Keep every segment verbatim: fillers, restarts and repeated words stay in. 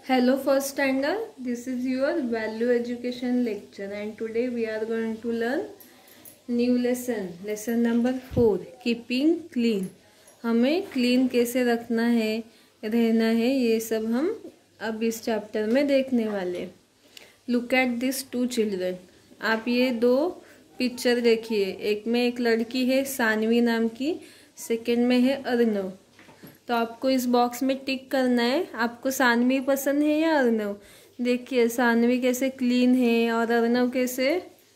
Hello first standard, this is your value education lecture and today we are going to learn new lesson, lesson number four, keeping clean। हमें clean कैसे रखना है, रहना है, ये सब हम अब इस चैप्टर में देखने वाले। Look at these two children। आप ये दो पिक्चर देखिए, एक में एक लड़की है सानवी नाम की, सेकंड में है अर्नव। तो आपको इस बॉक्स में टिक करना है, आपको सानवी पसंद है या अर्नव। देखिए सानवी कैसे क्लीन है और अर्नव कैसे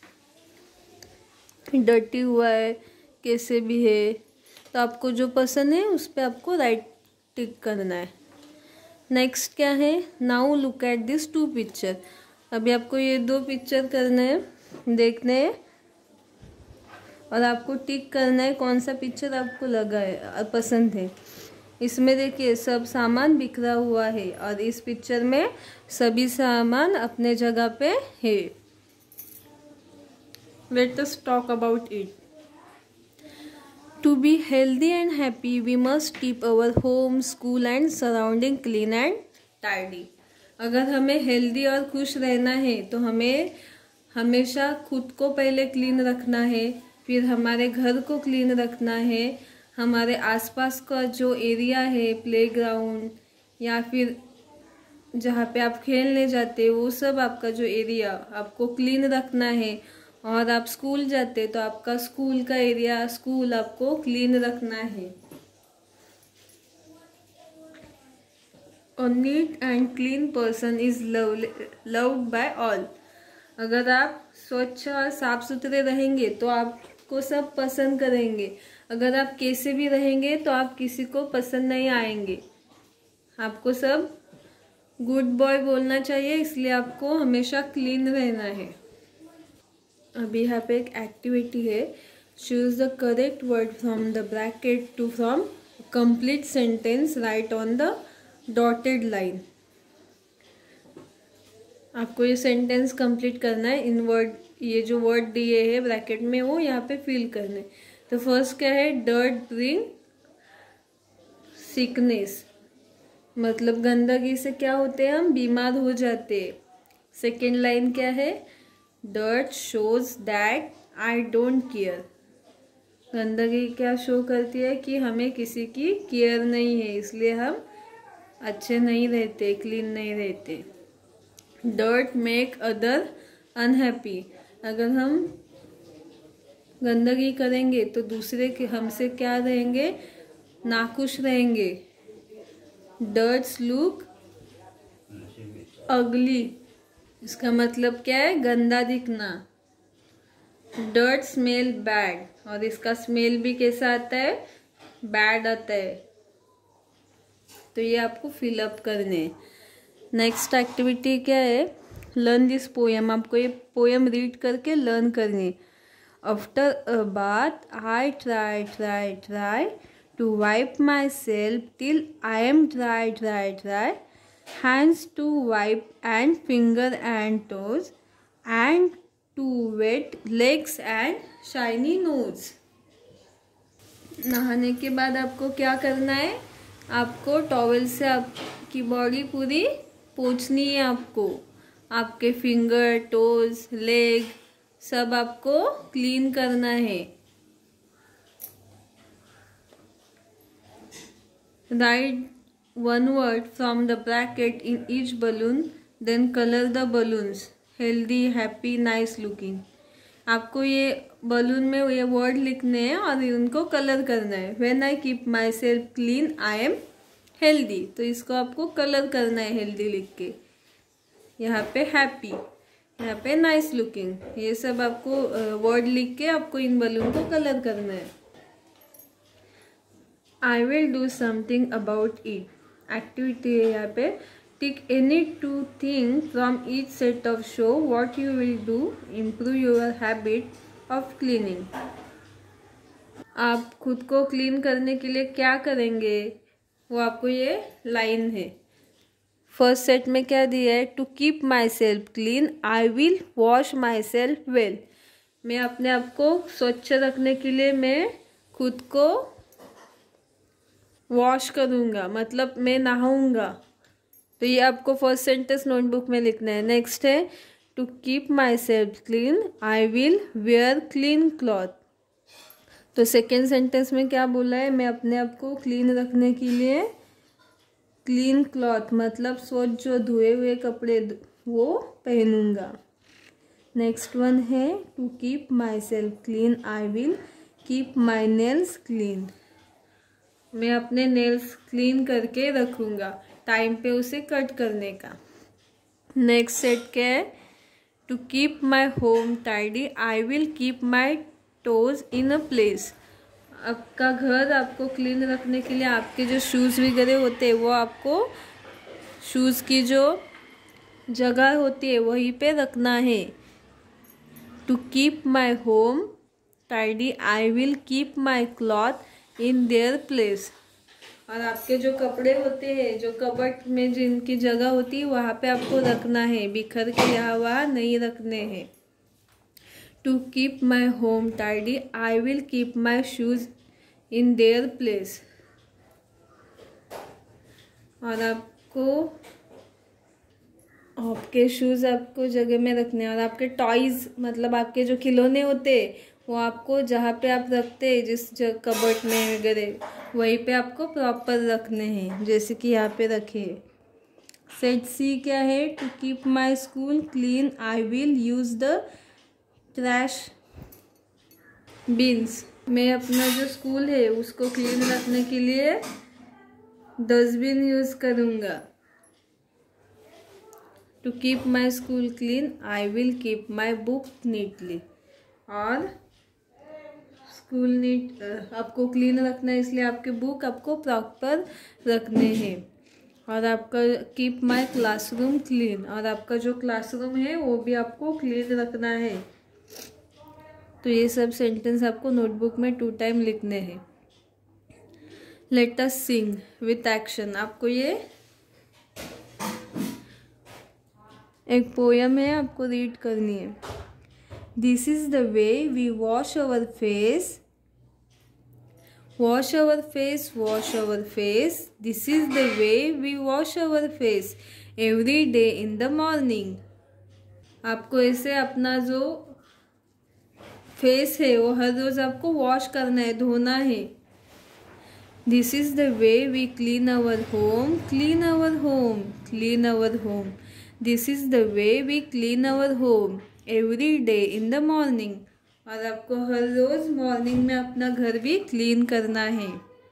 डर्टी हुआ है, कैसे भी है। तो आपको जो पसंद है उस पर आपको राइट टिक करना है। नेक्स्ट क्या है, now look at this two picture. अभी आपको ये दो पिक्चर करना है, देखने हैं और आपको टिक करना है कौन सा पिक्चर आपको लगा है, पसंद है। इसमें देखिए सब सामान बिखरा हुआ है और इस पिक्चर में सभी सामान अपने जगह पे है। Let us talk about it. To be healthy and happy, we must keep our home, school and surrounding clean and tidy. अगर हमें हेल्दी और खुश रहना है तो हमें हमेशा खुद को पहले क्लीन रखना है, फिर हमारे घर को क्लीन रखना है, हमारे आसपास का जो एरिया है, प्लेग्राउंड या फिर जहाँ पे आप खेलने जाते वो सब आपका जो एरिया आपको क्लीन रखना है। और आप स्कूल जाते तो आपका स्कूल का एरिया, स्कूल आपको क्लीन रखना है। A neat and clean person is loved by all। अगर आप स्वच्छ और साफ सुथरे रहेंगे तो आपको सब पसंद करेंगे। अगर आप कैसे भी रहेंगे तो आप किसी को पसंद नहीं आएंगे। आपको सब गुड बॉय बोलना चाहिए, इसलिए आपको हमेशा क्लीन रहना है। अभी यहाँ पे एक एक्टिविटी है, choose the correct word from the bracket to from complete sentence, right on the dotted line. आपको ये सेंटेंस कंप्लीट करना है। इन वर्ड, ये जो वर्ड दिए है ब्रैकेट में वो यहाँ पे फिल करने। तो फर्स्ट क्या है, डर्ट ब्रिंग सिकनेस, मतलब गंदगी से क्या होते हैं, हम बीमार हो जाते हैं। सेकेंड लाइन क्या है, dirt shows that I don't care. गंदगी क्या शो करती है कि हमें किसी की केयर नहीं है, इसलिए हम अच्छे नहीं रहते, क्लीन नहीं रहते। Dirt make other unhappy. अगर हम गंदगी करेंगे तो दूसरे के हमसे क्या रहेंगे, नाखुश रहेंगे। डर्ट्स लुक अगली, इसका मतलब क्या है, गंदा दिखना। डर्ट स्मेल बैड, और इसका स्मेल भी कैसा आता है, बैड आता है। तो ये आपको फिलअप करने। नेक्स्ट एक्टिविटी क्या है, लर्न दिस पोएम। आपको ये पोएम रीड करके लर्न करनी। After a bath, I try, try, try to wipe myself till I am dry, dry, dry. Hands to wipe and finger and toes, and to wet legs and shiny nose. नहाने के बाद आपको क्या करना है, आपको towel से आपकी बॉडी पूरी पोंछनी है। आपको आपके फिंगर, टोज, लेग सब आपको क्लीन करना है। Write one word from the bracket in each balloon, then colour the balloons healthy, happy, nice looking. आपको ये बलून में ये वर्ड लिखने हैं और उनको कलर करना है। When I keep my self clean I am healthy, तो इसको आपको कलर करना है हेल्दी लिख के। यहाँ पे हैप्पी, यहाँ पे नाइस लुकिंग, ये सब आपको वर्ड लिख के आपको इन बलून को कलर करना है। I will do something about it. Activity है यहाँ पे, tick any two thing from each set of show what you will do improve your habit of cleaning. आप खुद को क्लीन करने के लिए क्या करेंगे, वो आपको ये लाइन है। फर्स्ट सेट में क्या दिया है, to keep my self clean I will wash my self well. मैं अपने आप को स्वच्छ रखने के लिए मैं खुद को वॉश करूँगा, मतलब मैं नहाऊँगा। तो ये आपको फर्स्ट सेंटेंस नोटबुक में लिखना है। नेक्स्ट है to keep my self clean I will wear clean cloth. तो सेकेंड सेंटेंस में क्या बोला है, मैं अपने आप को क्लीन रखने के लिए क्लीन क्लॉथ मतलब स्वच्छ जो धुए हुए कपड़े वो पहनूंगा। नेक्स्ट वन है to keep my self clean I will keep my nails clean. मैं अपने नेल्स क्लीन करके रखूँगा, टाइम पे उसे कट करने का। नेक्स्ट सेट क्या है, to keep my home tidy I will keep my toys in a place. आपका घर आपको क्लीन रखने के लिए आपके जो शूज़ वगैरह होते हैं वो आपको शूज़ की जो जगह होती है वहीं पे रखना है। To keep my home tidy I will keep my cloth in their place. और आपके जो कपड़े होते हैं जो कबर्ड में जिनकी जगह होती है वहाँ पे आपको रखना है, बिखर के यहाँ वहाँ नहीं रखने हैं। To keep my home tidy I will keep my shoes in their place. और आपको आपके शूज़ आपको जगह में रखने हैं। और आपके टॉयज़ मतलब आपके जो खिलौने होते हैं वो आपको जहाँ पे आप रखते हैं जिस कबर्ड में वगैरह वहीं पे आपको प्रॉपर रखने हैं, जैसे कि यहाँ पे रखे। सेट सी क्या है, to keep my school clean I will use the trash bins. मैं अपना जो स्कूल है उसको क्लीन रखने के लिए डस्टबिन यूज़ करूँगा। To keep my school clean I will keep my book neatly. और स्कूल नीट आपको क्लीन रखना है इसलिए आपके बुक आपको प्रॉपर रखने हैं। और आपका कीप माई क्लासरूम क्लीन, और आपका जो क्लासरूम है वो भी आपको क्लीन रखना है। तो ये सब सेंटेंस आपको नोटबुक में टू टाइम लिखने हैं। Let us sing with action. आपको ये एक पोयम है, आपको रीड करनी है। This is the way we wash our face, wash our face, wash our face. This is the way we wash our face every day in the morning. आपको ऐसे अपना जो फेस है वो हर रोज आपको वॉश करना है, धोना है। This is the way we clean our home, clean our home, clean our home. This is the way we clean our home every day in the morning. और आपको हर रोज मॉर्निंग में अपना घर भी क्लीन करना है।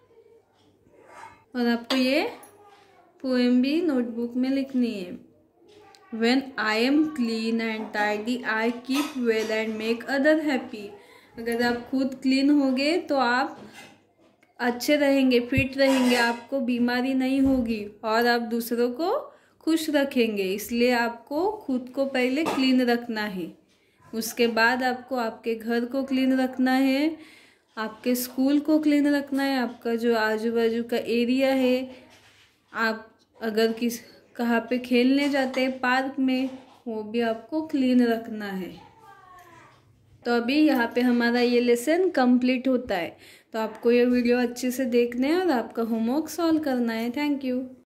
और आपको ये पोएम भी नोटबुक में लिखनी है। When I am clean and tidy, I keep well and make other happy। अगर आप खुद क्लीन होगे तो आप अच्छे रहेंगे, फिट रहेंगे, आपको बीमारी नहीं होगी और आप दूसरों को खुश रखेंगे। इसलिए आपको खुद को पहले क्लीन रखना है, उसके बाद आपको आपके घर को क्लीन रखना है, आपके स्कूल को क्लीन रखना है, आपका जो आजू बाजू का एरिया है, आप अगर किस कहाँ पे खेलने जाते हैं पार्क में वो भी आपको क्लीन रखना है। तो अभी यहाँ पे हमारा ये लेसन कंप्लीट होता है। तो आपको ये वीडियो अच्छे से देखना है और आपका होमवर्क सॉल्व करना है। Thank you.